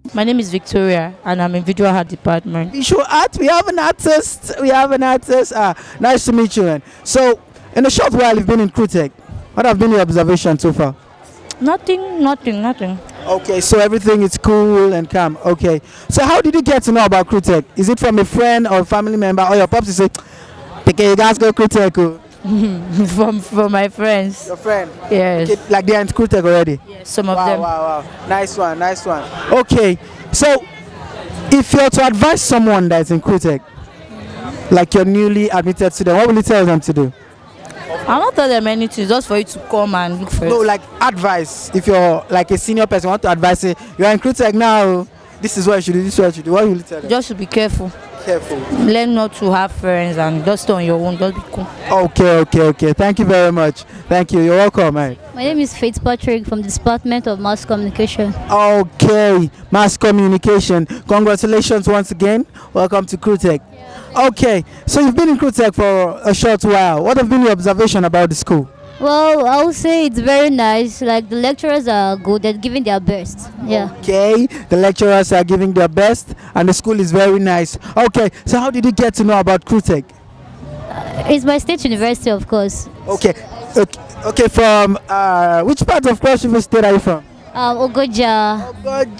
My name is Victoria, and I'm in visual art department. Visual art. We have an artist. Nice to meet you. Man. So, in a short while, you've been in CRUTEC. What have been your observations so far? Nothing. Okay, so everything is cool and calm. Okay. So, how did you get to know about CRUTEC? Is it from a friend or a family member, or your pops say, "Okay, you guys go CRUTEC"? from my friends. Your friend? Yes. Okay, like they are in CRUTEC already? Yes, some of them. Wow. Nice one. Okay, so if you're to advise someone that's in CRUTEC, like you're newly admitted to them, what will you tell them to do? I'll not tell them anything, just for you to come and look for it. No, like advice. If you're like a senior person, want to advise, say, you're in CRUTEC now, this is what you should do, this is what you should do. What will you tell them? Just to be careful. Careful. Learn not to have friends and just stay on your own. Just be cool. Okay. Thank you very much. Thank you. You're welcome, man. My name is Faith Patrick from the Department of Mass Communication. Okay, mass communication. Congratulations once again. Welcome to CRUTEC. Yeah. Okay, so you've been in CRUTEC for a short while. What have been your observation about the school? Well, I would say it's very nice. Like the lecturers are good. They're giving their best. Yeah. Okay, the lecturers are giving their best, and the school is very nice. Okay, so how did you get to know about CRUTEC? It's my state university, of course. Okay. From which part of Cross River State are you from? Ogoja.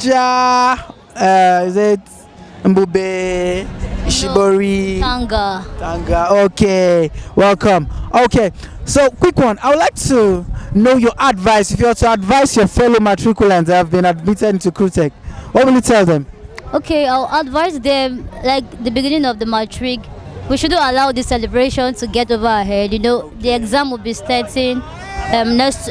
Is it Mbube, Ishibori? Tanga. Okay, welcome. Okay, so quick one. I would like to know your advice. If you were to advise your fellow matriculants that have been admitted into CRUTEC, what will you tell them? Okay, I'll advise them, like the beginning of the matric, we shouldn't allow the celebration to get over our head. You know, the exam will be starting next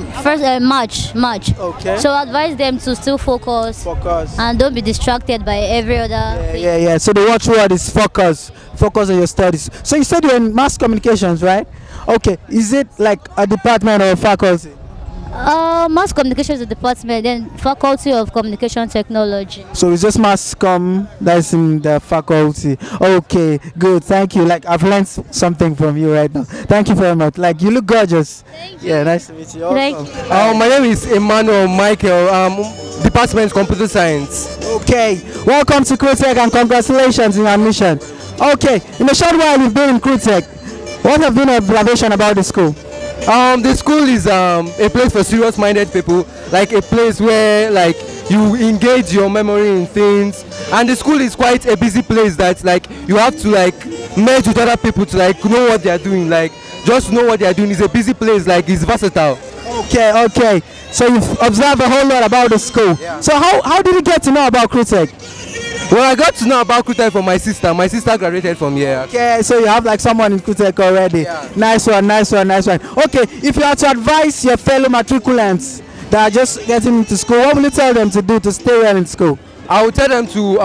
March. Okay. So advise them to still focus and don't be distracted by every other thing. Yeah. So the watchword is focus on your studies. So you said you're in mass communications, right? Okay. Is it like a department or a faculty? Mass communication is a department, then faculty of communication technology. So it's just mass com that's in the faculty. Okay, good. Thank you. Like I've learned something from you right now. Thank you very much. Like you look gorgeous. Thank you. Yeah, nice to meet you. Thank you. My name is Emmanuel Michael. Department Computer Science. Okay, welcome to CRUTEC and congratulations in your admission. Okay, in a short while you've been in CRUTEC. What have been your observation about the school? The school is a place for serious-minded people, like a place where like you engage your memory in things, and the school is quite a busy place that like you have to like merge with other people to like know what they are doing. Like just know what they are doing. It's a busy place, like it's versatile. Okay. So you've observed a whole lot about the school. Yeah. So how did you get to know about CRUTEC? Well, I got to know about CRUTEC from my sister. My sister graduated from here. Okay, so you have like someone in CRUTEC already. Yeah. Nice one. Okay, if you are to advise your fellow matriculants that are just getting into school, what will you tell them to do to stay well in school? I will tell them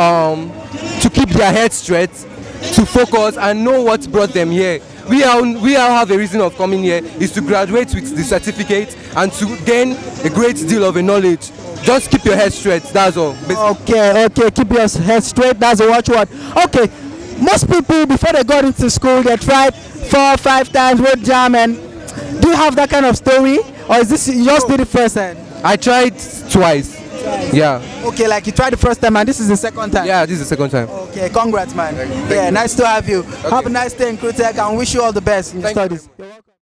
to keep their heads straight, to focus and know what brought them here. We all have a reason of coming here is to graduate with the certificate and to gain a great deal of knowledge. Just keep your head straight, that's all. Okay, keep your head straight, that's the watchword. Okay, most people before they got into school, they tried 4 or 5 times, wrote jam, and do you have that kind of story? Or is this, you just did it first time? I tried twice. Yeah. Okay, like you tried the first time and this is the second time? Yeah, this is the second time. Okay, congrats, man. Yeah, nice to have you. Okay. Have a nice day in CRUTEC and wish you all the best in your studies. You're welcome.